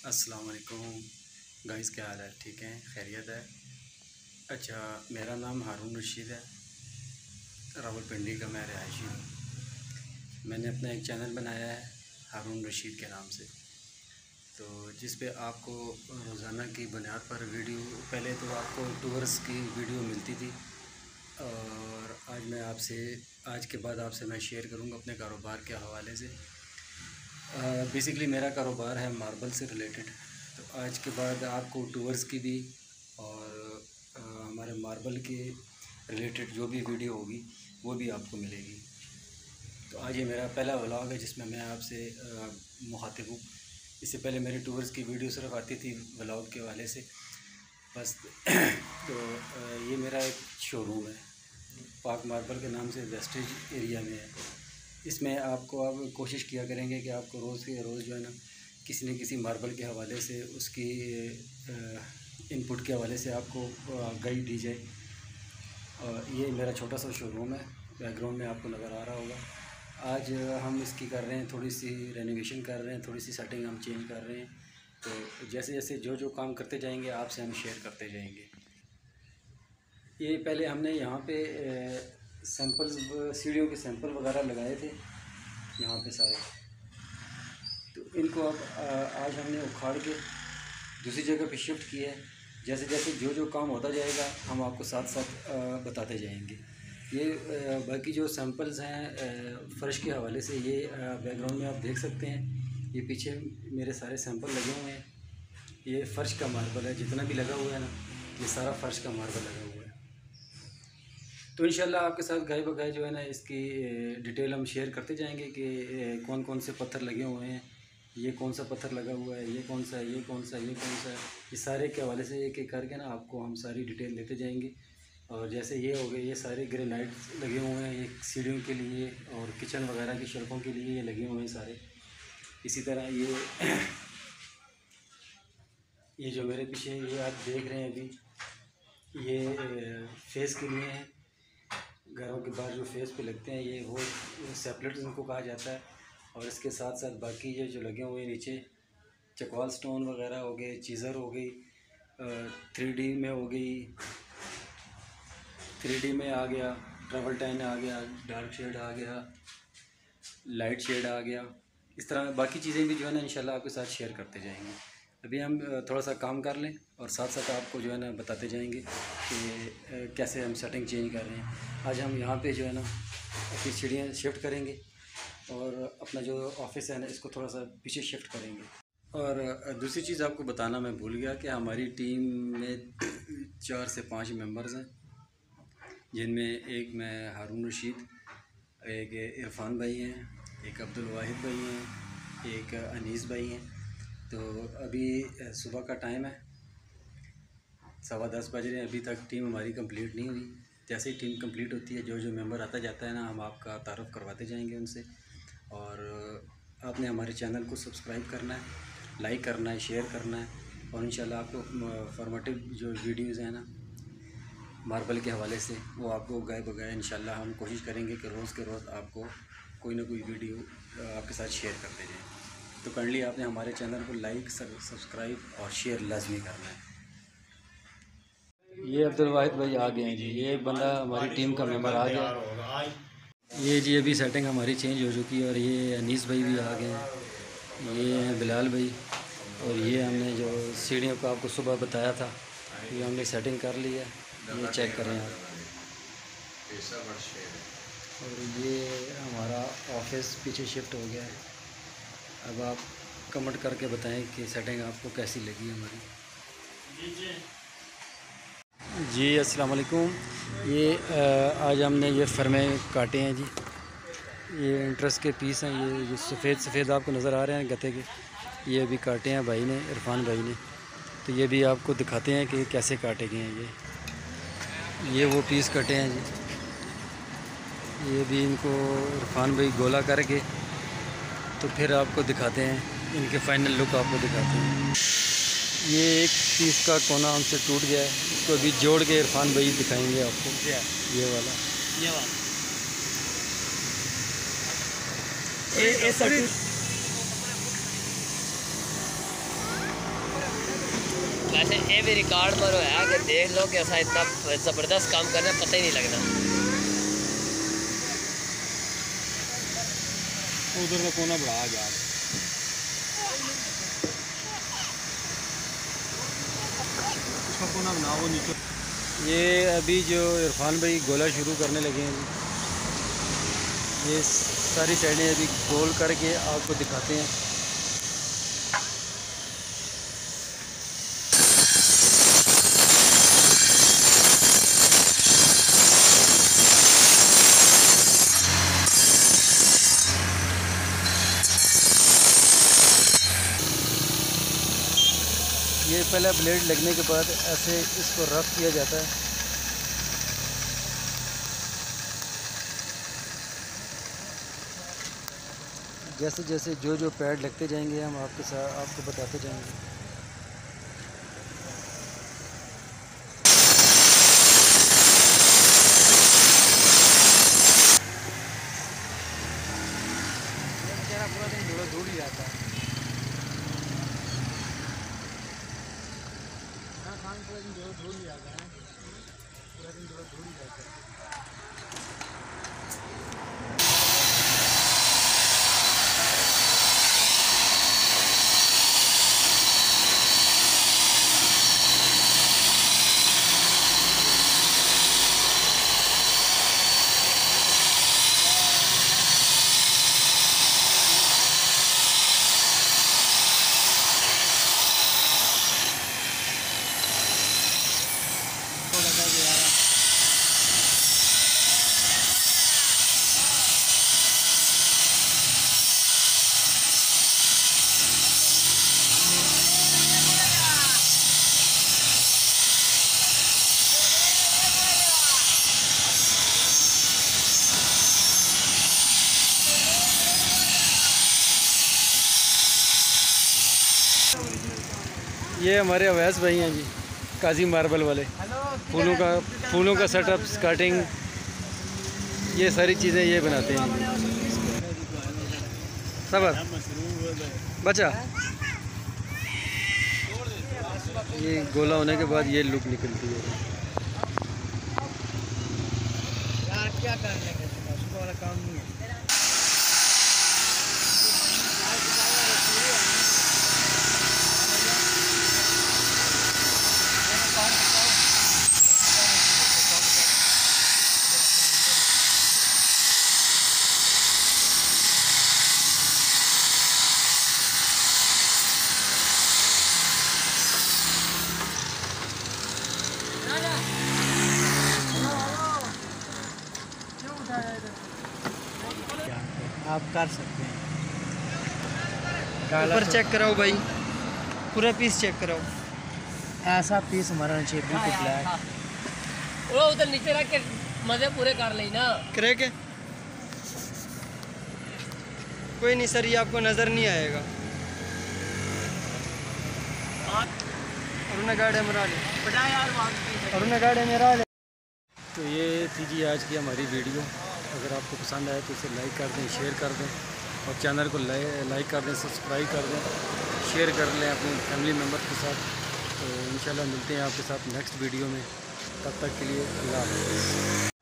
अस्सलाम वालेकुम गाइस, क्या हाल है? ठीक है, खैरियत है। अच्छा, मेरा नाम हारून रशीद है। रावलपिंडी का मैं रहायशी हूँ। मैंने अपना एक चैनल बनाया है हारून रशीद के नाम से, तो जिस पे आपको रोज़ाना की बुनियाद पर वीडियो, पहले तो आपको टूर्स की वीडियो मिलती थी, और आज के बाद आपसे मैं शेयर करूँगा अपने कारोबार के हवाले से। बेसिकली मेरा कारोबार है मार्बल से रिलेटेड, तो आज के बाद आपको टूर्स की भी और हमारे मार्बल के रिलेटेड जो भी वीडियो होगी वो भी आपको मिलेगी। तो आज ये मेरा पहला व्लॉग है जिसमें मैं आपसे मुखातिब हूँ। इससे पहले मेरी टूर्स की वीडियो सिर्फ आती थी व्लॉग के वाले से बस। तो ये मेरा एक शोरूम है, पाक मार्बल के नाम से वेस्टेज एरिया में है। इसमें आपको अब कोशिश किया करेंगे कि आपको रोज़ के रोज़ जो है ना किसी न किसी मार्बल के हवाले से, उसकी इनपुट के हवाले से आपको गाइड दी जाए। और ये मेरा छोटा सा शोरूम है, बैकग्राउंड में आपको नज़र आ रहा होगा। आज हम इसकी कर रहे हैं, थोड़ी सी रेनोवेशन कर रहे हैं, थोड़ी सी सेटिंग हम चेंज कर रहे हैं। तो जैसे जैसे जो जो काम करते जाएंगे आपसे हम शेयर करते जाएंगे। ये पहले हमने यहाँ पे सैंपल्स, सीढ़ियों के सैंपल वगैरह लगाए थे यहाँ पे सारे। तो इनको अब आज हमने उखाड़ के दूसरी जगह पे शिफ्ट किया है। जैसे जैसे जो जो काम होता जाएगा हम आपको साथ साथ बताते जाएंगे। ये बाकी जो सैंपल्स हैं फ़र्श के हवाले से, ये बैकग्राउंड में आप देख सकते हैं। ये पीछे मेरे सारे सैंपल लगे हुए हैं। ये फ़र्श का मार्बल है, जितना भी लगा हुआ है ना ये सारा फ़र्श का मार्बल लगा हुआ है। तो इंशाल्लाह आपके साथ गाय बगाए जो है ना इसकी डिटेल हम शेयर करते जाएंगे कि कौन कौन से पत्थर लगे हुए हैं, ये कौन सा पत्थर लगा हुआ है, ये कौन सा है, ये कौन सा है, ये कौन सा है। इस सारे के हवाले से एक एक करके ना आपको हम सारी डिटेल देते जाएंगे। और जैसे ये हो गए, ये सारे ग्रेनाइट लगे हुए हैं, ये सीढ़ियों के लिए और किचन वगैरह की शेल्फों के लिए ये लगे हुए हैं सारे। इसी तरह ये जो मेरे पीछे ये आप देख रहे हैं अभी, ये फेस के लिए हैं। घरों के बाहर जो फेस पे लगते हैं ये वो सेपलेट्स इनको कहा जाता है। और इसके साथ साथ बाकी ये जो लगे हुए हैं नीचे, चकवाल स्टोन वगैरह हो गए, चीज़र हो गई, 3D में हो गई, 3D में आ गया, ट्रबल टैन आ गया, डार्क शेड आ गया, लाइट शेड आ गया। इस तरह बाकी चीज़ें भी जो है ना इंशाल्लाह आपके साथ शेयर करते जाएंगे। अभी हम थोड़ा सा काम कर लें और साथ साथ आपको जो है ना बताते जाएंगे कि कैसे हम सेटिंग चेंज कर रहे हैं। आज हम यहाँ पे जो है ना अपनी सीढ़ियाँ शिफ्ट करेंगे और अपना जो ऑफिस है ना इसको थोड़ा सा पीछे शिफ्ट करेंगे। और दूसरी चीज़ आपको बताना मैं भूल गया कि हमारी टीम में 4 से 5 मेंबर्स हैं, जिनमें एक मैं हारून रशीद, एक इरफान भाई हैं, एक अब्दुल वाहिद भाई हैं, एक अनीस भाई हैं। तो अभी सुबह का टाइम है, 10:15 बज रहे हैं, अभी तक टीम हमारी कंप्लीट नहीं हुई। जैसे ही टीम कंप्लीट होती है, जो जो मेंबर आता जाता है ना, हम आपका तारुफ़ करवाते जाएंगे उनसे। और आपने हमारे चैनल को सब्सक्राइब करना है, लाइक करना है, शेयर करना है, और इंशाल्लाह आपको फॉर्मेटिव जो वीडियोज़ हैं ना मार्बल के हवाले से वो आपको गाय बगाए इंशाल्लाह हम कोशिश करेंगे कि रोज़ के रोज़ आपको कोई ना कोई वीडियो आपके साथ शेयर करते जाएँ। तो काइंडली आपने हमारे चैनल को लाइक, सब्सक्राइब और शेयर लाजमी करना है। ये अब्दुल वाहिद भाई आ गए हैं जी, ये एक बंदा हमारी टीम का मेंबर आ गया। ये जी अभी सेटिंग हमारी चेंज हो चुकी है और ये अनीस भाई भी आ गए हैं, ये हैं बिलाल भाई। और ये हमने जो सीढ़ियों का आपको सुबह बताया था, ये हमने सेटिंग कर ली है, ये चेक करें आप। और ये हमारा ऑफिस पीछे शिफ्ट हो गया है। अब आप कमेंट करके बताएं कि सेटिंग आपको कैसी लगी हमारी। जी अस्सलाम वालेकुम। ये आज हमने ये फर्मे काटे हैं जी, ये इंटरेस्ट के पीस हैं, ये जो सफ़ेद आपको नज़र आ रहे हैं गत्ते के, ये अभी काटे हैं भाई ने, इरफान भाई ने। तो ये भी आपको दिखाते हैं कि कैसे काटे गए हैं। ये वो पीस कटे हैं जी, ये भी इनको इरफान भाई गोला करके तो फिर आपको दिखाते हैं, इनके फाइनल लुक आपको दिखाते हैं। ये एक पीस का कोना हमसे टूट गया है, इसको अभी जोड़ के इरफान भाई दिखाएंगे आपको। ये वाला वैसे ये भी रिकॉर्ड पर है कि देख लो कि ऐसा इतना ज़बरदस्त काम करना पता ही नहीं लगना। उधर का कोना बढ़ा जा उसका कोना बनाओ नीचे। ये अभी जो इरफान भाई गोला शुरू करने लगे हैं, ये सारी साइडें अभी गोल करके आपको दिखाते हैं। ये पहले ब्लेड लगने के बाद ऐसे इसको रफ किया जाता है। जैसे जैसे जो जो पैड लगते जाएंगे हम आपको बताते जाएंगे। पूरा दिन धूल ही आता है। पूरा दिन धूल ही आता है। पूरा दिन धूल ही आता है। ये हमारे अवैस भाई हैं जी, काजी मार्बल वाले। फूलों का सेटअप, स्कर्टिंग, ये सारी चीज़ें ये बनाते हैं। सबर बचा। ये गोला होने के बाद ये लुक निकलती है। यार क्या कर लेंगे, सुबह वाला काम नहीं है। आप कर सकते हैं। ऊपर चेक कराओ भाई, पूरा पीस चेक कराओ। ऐसा पीस हमारा नीचे बिल्कुल ब्लैक। वो उधर नीचे रख के मजे पूरे कर ले ना। करे के कोई नहीं सर, ये आपको नज़र नहीं आएगा। अरुण गाड़े मरा ले, अरुण गाड़े मेरा ले। तो ये थी जी आज की हमारी वीडियो। अगर आपको पसंद आए तो इसे लाइक कर दें, शेयर कर दें, और चैनल को लाइक कर दें, सब्सक्राइब कर दें, शेयर कर लें अपने फैमिली मेम्बर के साथ। तो इंशाल्लाह मिलते हैं आपके साथ नेक्स्ट वीडियो में। तब तक के लिए अल्लाह हाफ़िज़।